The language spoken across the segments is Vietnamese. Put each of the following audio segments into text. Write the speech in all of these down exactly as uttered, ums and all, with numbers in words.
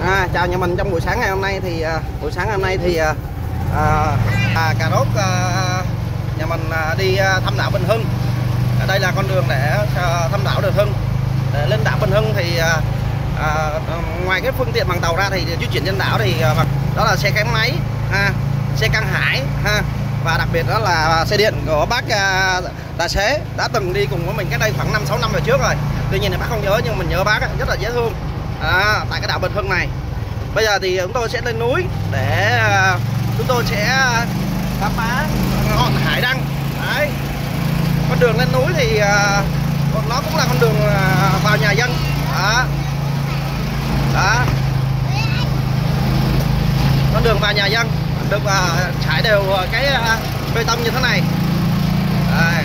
À, chào nhà mình trong buổi sáng ngày hôm nay thì uh, buổi sáng ngày hôm nay thì uh, à, cà rốt uh, nhà mình uh, đi uh, thăm đảo Bình Hưng. Ở đây là con đường để uh, thăm đảo Bình Hưng. Để lên đảo Bình Hưng thì uh, uh, ngoài cái phương tiện bằng tàu ra thì di chuyển trên đảo thì uh, đó là xe gắn máy, ha, xe căng hải, ha, và đặc biệt đó là xe điện của bác uh, tài xế đã từng đi cùng với mình cách đây khoảng năm sáu năm về trước rồi. Tuy nhiên thì bác không nhớ nhưng mình nhớ bác rất là dễ thương. À, tại cái đảo Bình Hưng này. Bây giờ thì chúng tôi sẽ lên núi để uh, chúng tôi sẽ khám phá ngọn Hải Đăng. Đấy. Con đường lên núi thì uh, nó cũng là con đường uh, vào nhà dân. Đó. Đó. Con đường vào nhà dân được uh, trải đều cái uh, bê tông như thế này. Đây.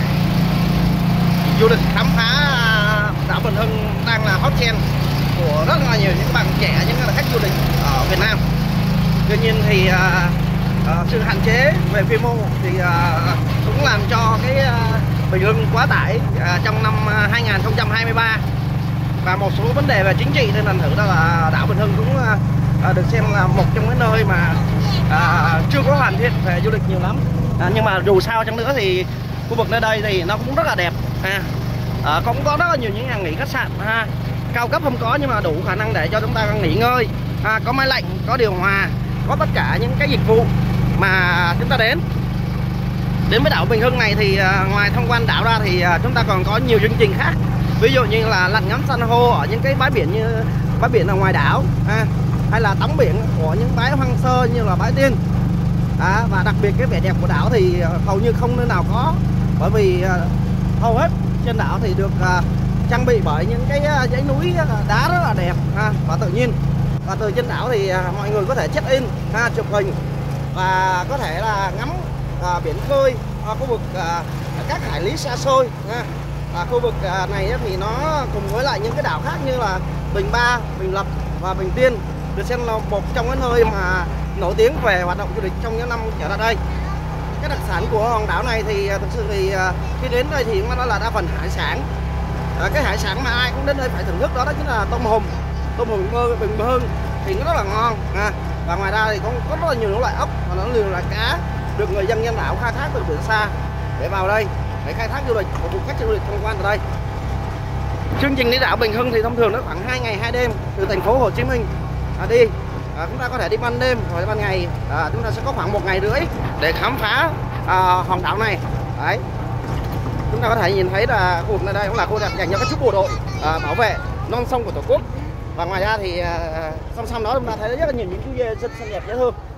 Du lịch khám phá uh, đảo Bình Hưng đang là hot trend của rất là nhiều những bạn trẻ, những khách du lịch ở Việt Nam. Tuy nhiên thì uh, uh, sự hạn chế về quy mô thì uh, cũng làm cho cái uh, Bình Hưng quá tải uh, trong năm hai nghìn không trăm hai mươi ba, và một số vấn đề về chính trị nên thành thử đó là đảo Bình Hưng cũng uh, được xem là một trong những nơi mà uh, chưa có hoàn thiện về du lịch nhiều lắm. Uh, nhưng mà dù sao chăng nữa thì khu vực nơi đây thì nó cũng rất là đẹp, ha. Uh, cũng có rất là nhiều những nhà nghỉ khách sạn, ha. Cao cấp không có nhưng mà đủ khả năng để cho chúng ta nghỉ ngơi, à, có máy lạnh, có điều hòa, có tất cả những cái dịch vụ mà chúng ta đến đến với đảo Bình Hưng này thì à, ngoài tham quan đảo ra thì à, chúng ta còn có nhiều chương trình khác, ví dụ như là lặn ngắm san hô ở những cái bãi biển như bãi biển ở ngoài đảo, à, hay là tắm biển của những bãi hoang sơ như là bãi Tiên, à, và đặc biệt cái vẻ đẹp của đảo thì à, hầu như không nơi nào có, bởi vì à, hầu hết trên đảo thì được à, trang bị bởi những cái dãy núi đá rất là đẹp, ha, và tự nhiên. Và từ trên đảo thì mọi người có thể check in, ha, chụp hình và có thể là ngắm à, biển khơi, à, khu vực à, các hải lý xa xôi, ha. À, khu vực à, này thì nó cùng với lại những cái đảo khác như là Bình Ba, Bình Lập và Bình Tiên được xem là một trong những nơi mà nổi tiếng về hoạt động du lịch trong những năm trở lại đây. Cái đặc sản của hòn đảo này thì thực sự thì khi đến đây thì nó là đa phần hải sản. À, cái hải sản mà ai cũng đến đây phải thưởng thức đó, đó chính là tôm hùm, tôm hùm Bình Hưng thì nó rất là ngon, ha. Và ngoài ra thì có, có rất là nhiều những loại ốc và nó nhiều loại cá được người dân nhân đảo khai thác từ biển xa để vào đây để khai thác du lịch, phục vụ khách du lịch tham quan ở đây. Chương trình đi đảo Bình Hưng thì thông thường nó khoảng hai ngày hai đêm từ thành phố Hồ Chí Minh à, đi. À, chúng ta có thể đi ban đêm hoặc ban ngày, à, chúng ta sẽ có khoảng một ngày rưỡi để khám phá à, hòn đảo này. Đấy. Chúng ta có thể nhìn thấy là khu vực nơi đây cũng là khu vực dành cho các chú bộ đội à, bảo vệ non sông của Tổ quốc. Và ngoài ra thì à, song song đó chúng ta thấy rất là nhiều những chú dê rất xinh đẹp dễ thương.